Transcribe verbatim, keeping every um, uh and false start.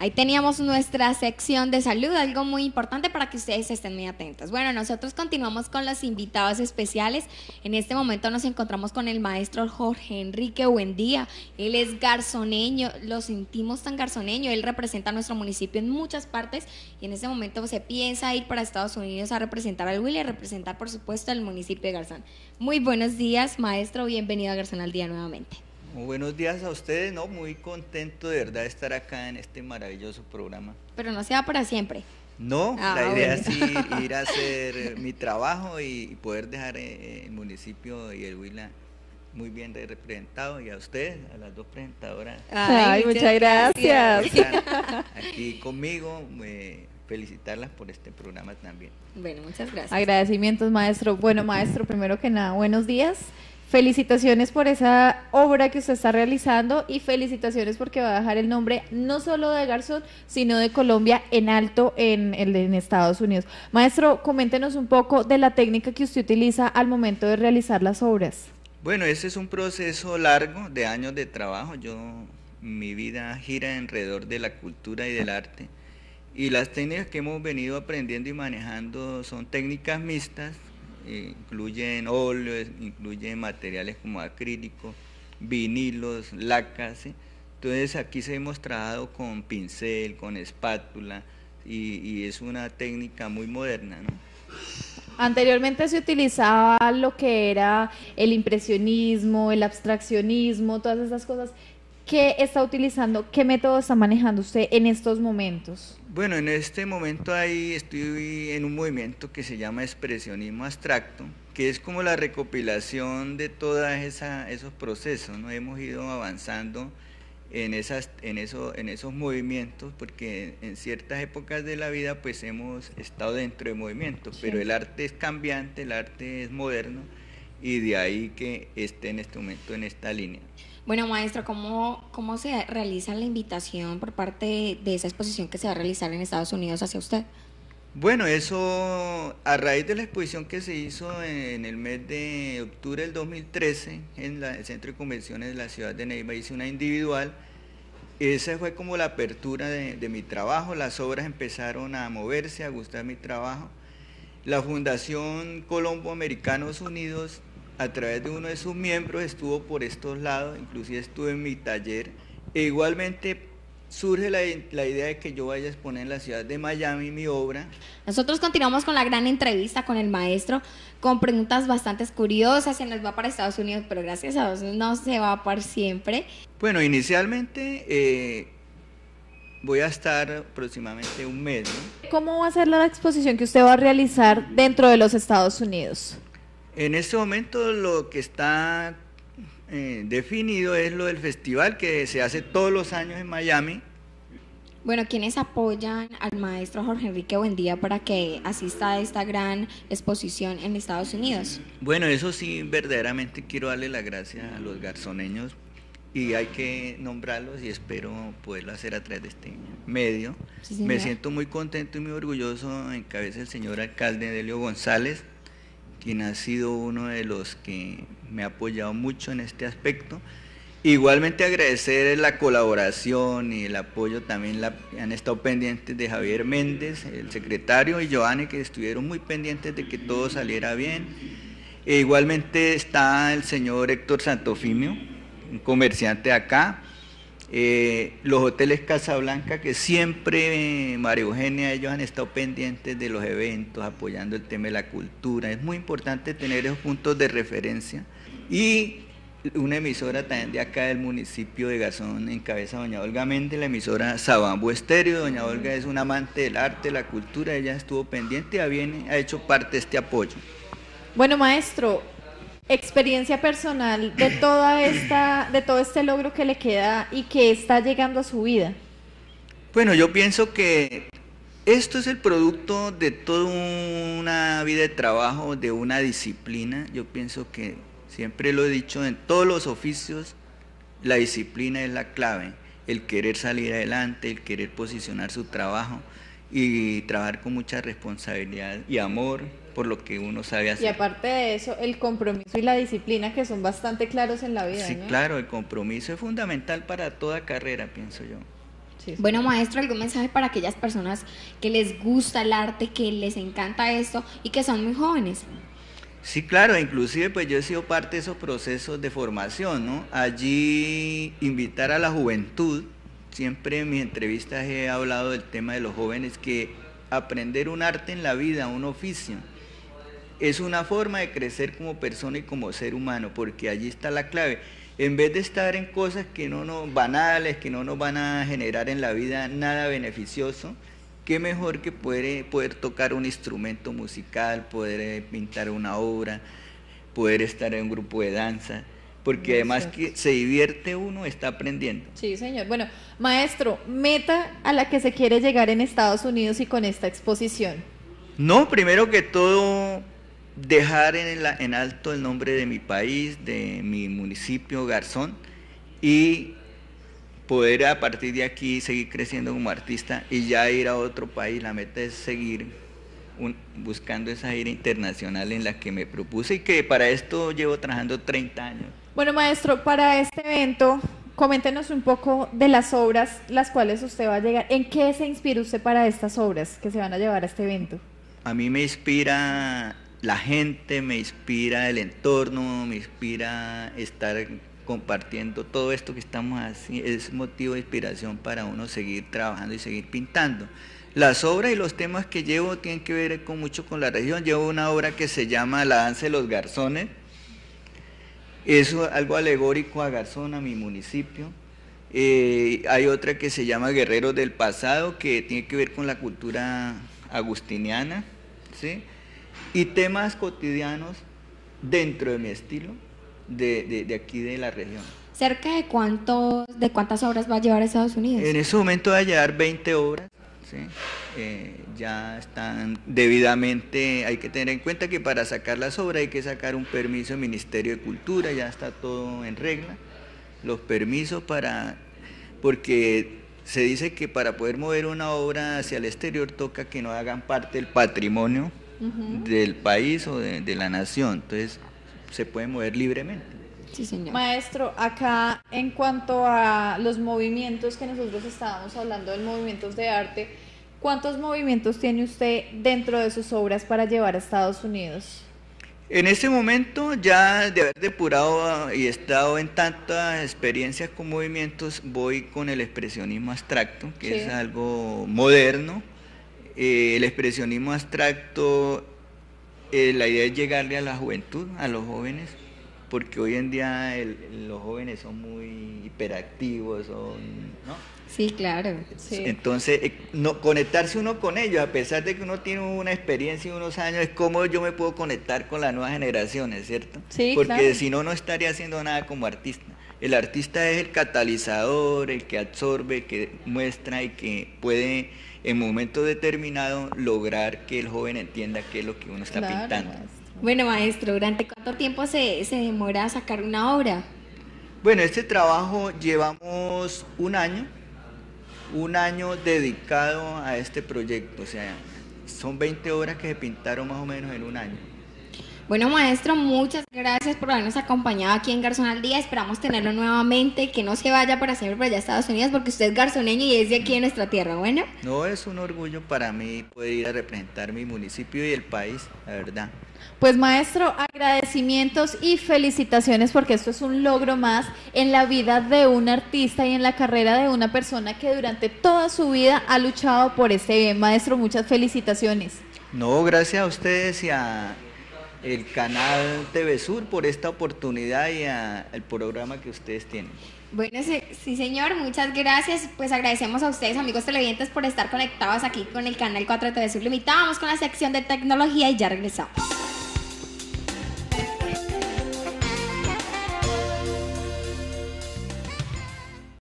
Ahí teníamos nuestra sección de salud, algo muy importante para que ustedes estén muy atentos. Bueno, nosotros continuamos con los invitados especiales. En este momento nos encontramos con el maestro Jorge Enrique Buendía. Él es garzoneño, lo sentimos tan garzoneño. Él representa a nuestro municipio en muchas partes y en este momento se piensa ir para Estados Unidos a representar al Huila y a representar, por supuesto, al municipio de Garzón. Muy buenos días, maestro. Bienvenido a Garzón al Día nuevamente. Muy buenos días a ustedes, ¿no? Muy contento de verdad de estar acá en este maravilloso programa. Pero no se va para siempre. No, ah, la idea bueno. es ir, ir a hacer mi trabajo y, y poder dejar el municipio y el Huila muy bien representado, y a ustedes, a las dos presentadoras. Ay, muchas, muchas gracias. gracias. Aquí conmigo, eh, felicitarlas por este programa también. Bueno, muchas gracias. Agradecimientos, maestro. Bueno, maestro, primero que nada, buenos días. Felicitaciones por esa obra que usted está realizando y felicitaciones porque va a dejar el nombre no solo de Garzón, sino de Colombia en alto en, en, en Estados Unidos. Maestro, coméntenos un poco de la técnica que usted utiliza al momento de realizar las obras. Bueno, ese es un proceso largo de años de trabajo. Yo, mi vida gira alrededor de la cultura y del arte, y las técnicas que hemos venido aprendiendo y manejando son técnicas mixtas. Incluyen óleos, incluyen materiales como acrílico, vinilos, lacas, ¿sí? Entonces aquí se hemos trabajado con pincel, con espátula, y, y es una técnica muy moderna, ¿no? Anteriormente se utilizaba lo que era el impresionismo, el abstraccionismo, todas esas cosas. ¿Qué está utilizando? ¿Qué método está manejando usted en estos momentos? Bueno, en este momento ahí estoy en un movimiento que se llama expresionismo abstracto, que es como la recopilación de todos esos procesos, ¿no? Hemos ido avanzando en, esas, en, eso, en esos movimientos, porque en ciertas épocas de la vida pues hemos estado dentro de movimientos, sí. Pero el arte es cambiante, el arte es moderno, y de ahí que esté en este momento en esta línea. Bueno, maestro, ¿cómo, ¿cómo se realiza la invitación por parte de esa exposición que se va a realizar en Estados Unidos hacia usted? Bueno, eso a raíz de la exposición que se hizo en el mes de octubre del dos mil trece en la, el Centro de Convenciones de la ciudad de Neiva, hice una individual. Esa fue como la apertura de, de mi trabajo. Las obras empezaron a moverse, a gustar mi trabajo. La Fundación Colombo Americanos Unidos, a través de uno de sus miembros, estuvo por estos lados, inclusive estuve en mi taller, e igualmente surge la, la idea de que yo vaya a exponer en la ciudad de Miami mi obra. Nosotros continuamos con la gran entrevista con el maestro, con preguntas bastante curiosas. Se nos va para Estados Unidos, pero gracias a Dios no se va por siempre. Bueno, inicialmente eh, voy a estar aproximadamente un mes, ¿no? ¿Cómo va a ser la exposición que usted va a realizar dentro de los Estados Unidos? En este momento lo que está eh, definido es lo del festival que se hace todos los años en Miami. Bueno, ¿quiénes apoyan al maestro Jorge Enrique Buendía para que asista a esta gran exposición en Estados Unidos? Bueno, eso sí, verdaderamente quiero darle las gracias a los garzoneños, y hay que nombrarlos, y espero poderlo hacer a través de este medio. Sí, me siento muy contento y muy orgulloso en cabeza del señor alcalde Delio González, quien ha sido uno de los que me ha apoyado mucho en este aspecto. Igualmente agradecer la colaboración y el apoyo también, la, han estado pendientes de Javier Méndez, el secretario, y Giovanni, que estuvieron muy pendientes de que todo saliera bien. E igualmente está el señor Héctor Santofimio, un comerciante de acá, eh, los hoteles Casablanca, que siempre, eh, María Eugenia, ellos han estado pendientes de los eventos, apoyando el tema de la cultura. Es muy importante tener esos puntos de referencia. Y una emisora también de acá del municipio de Garzón, en cabeza de doña Olga Méndez, la emisora Sabambo Estéreo. Doña Olga es una amante del arte, de la cultura, ella estuvo pendiente y viene, ha hecho parte de este apoyo. Bueno, maestro, experiencia personal de toda esta, de todo este logro que le queda y que está llegando a su vida. Bueno, yo pienso que esto es el producto de toda una vida de trabajo, de una disciplina. Yo pienso que, siempre lo he dicho, en todos los oficios la disciplina es la clave, el querer salir adelante, el querer posicionar su trabajo y trabajar con mucha responsabilidad y amor por lo que uno sabe hacer. Y aparte de eso, el compromiso y la disciplina, que son bastante claros en la vida, Sí, ¿no? claro, el compromiso es fundamental para toda carrera, pienso yo. Sí, sí. Bueno, maestro, ¿algún mensaje para aquellas personas que les gusta el arte, que les encanta esto y que son muy jóvenes? Sí, claro, inclusive pues yo he sido parte de esos procesos de formación, ¿no? Allí invitar a la juventud, siempre en mis entrevistas he hablado del tema de los jóvenes, que aprender un arte en la vida, un oficio, es una forma de crecer como persona y como ser humano, porque allí está la clave. En vez de estar en cosas que no nos banales, que no nos van a generar en la vida nada beneficioso, qué mejor que poder, poder tocar un instrumento musical, poder pintar una obra, poder estar en un grupo de danza, porque además que se divierte uno, está aprendiendo. Sí, señor. Bueno, maestro, meta a la que se quiere llegar en Estados Unidos y con esta exposición. No, primero que todo, dejar en, la, en alto el nombre de mi país, de mi municipio, Garzón, y poder a partir de aquí seguir creciendo como artista y ya ir a otro país. La meta es seguir un, buscando esa gira internacional en la que me propuse y que para esto llevo trabajando treinta años. Bueno, maestro, para este evento, coméntenos un poco de las obras las cuales usted va a llegar. ¿En qué se inspira usted para estas obras que se van a llevar a este evento? A mí me inspira la gente, me inspira el entorno, me inspira estar compartiendo todo esto que estamos haciendo, es motivo de inspiración para uno seguir trabajando y seguir pintando. Las obras y los temas que llevo tienen que ver con mucho con la región. Llevo una obra que se llama La danza de los garzones, es algo alegórico a Garzón, a mi municipio. Eh, hay otra que se llama Guerreros del Pasado, que tiene que ver con la cultura agustiniana, ¿sí? Y temas cotidianos dentro de mi estilo, de, de, de aquí de la región. ¿Cerca de cuántos, de cuántas obras va a llevar a Estados Unidos? En ese momento va a llevar veinte obras, ¿sí? Eh, ya están debidamente, hay que tener en cuenta que para sacar las obras hay que sacar un permiso del Ministerio de Cultura, ya está todo en regla, los permisos para, porque se dice que para poder mover una obra hacia el exterior toca que no hagan parte del patrimonio uh-huh. del país o de, de la nación, entonces se puede mover libremente. Sí, señor. Maestro, acá en cuanto a los movimientos que nosotros estábamos hablando, de movimientos de arte, ¿cuántos movimientos tiene usted dentro de sus obras para llevar a Estados Unidos? En este momento, ya de haber depurado y estado en tantas experiencias con movimientos, voy con el expresionismo abstracto, que sí. es algo moderno. Eh, el expresionismo abstracto, eh, la idea es llegarle a la juventud, a los jóvenes, porque hoy en día el, los jóvenes son muy hiperactivos, son, ¿no? Sí, claro. Sí. Entonces, eh, no, conectarse uno con ellos, a pesar de que uno tiene una experiencia y unos años, es cómo yo me puedo conectar con las nuevas generaciones, ¿cierto? Sí, porque claro. si no, no estaría haciendo nada como artista. El artista es el catalizador, el que absorbe, el que muestra y que puede, en momentos determinados, lograr que el joven entienda qué es lo que uno está claro, pintando. Maestro. Bueno, maestro, ¿durante cuánto tiempo se, se demora sacar una obra? Bueno, este trabajo llevamos un año, un año dedicado a este proyecto, o sea, son veinte obras que se pintaron más o menos en un año. Bueno, maestro, muchas gracias por habernos acompañado aquí en Garzón al Día. Esperamos tenerlo nuevamente, que no se vaya para siempre por allá a Estados Unidos, porque usted es garzoneño y es de aquí en nuestra tierra, ¿bueno? No, es un orgullo para mí poder ir a representar mi municipio y el país, la verdad. Pues maestro, agradecimientos y felicitaciones, porque esto es un logro más en la vida de un artista y en la carrera de una persona que durante toda su vida ha luchado por este bien. Maestro, muchas felicitaciones. No, gracias a ustedes y a el canal T V Sur por esta oportunidad y a el programa que ustedes tienen. Bueno, sí, sí señor, muchas gracias. Pues agradecemos a ustedes, amigos televidentes, por estar conectados aquí con el canal cuatro de T V Sur Limitado. Vamos con la sección de tecnología y ya regresamos.